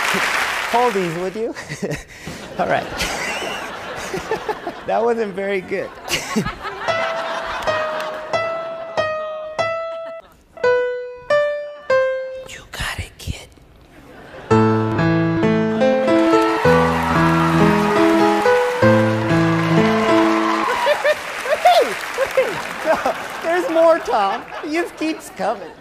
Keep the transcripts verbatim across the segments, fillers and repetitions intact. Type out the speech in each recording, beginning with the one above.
Hold these, would you? All right. That wasn't very good. You got it, kid. Hey, hey, no, there's more, Tom. It just keeps coming.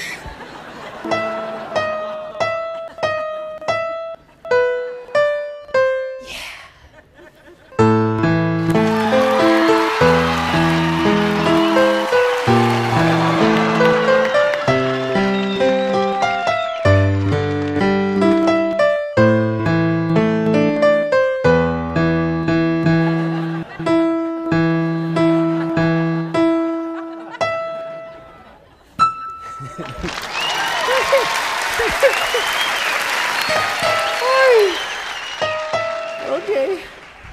Okay.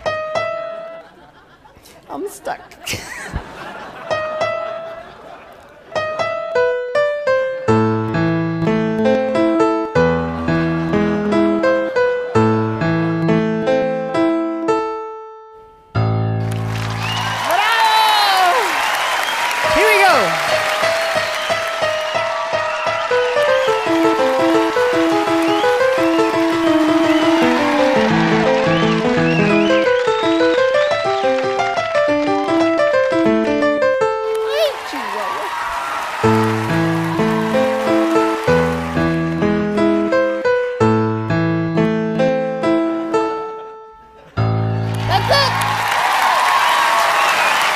I'm stuck. Here we go.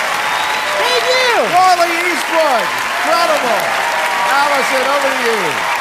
Wally Eastwood, incredible. Allison, over to you.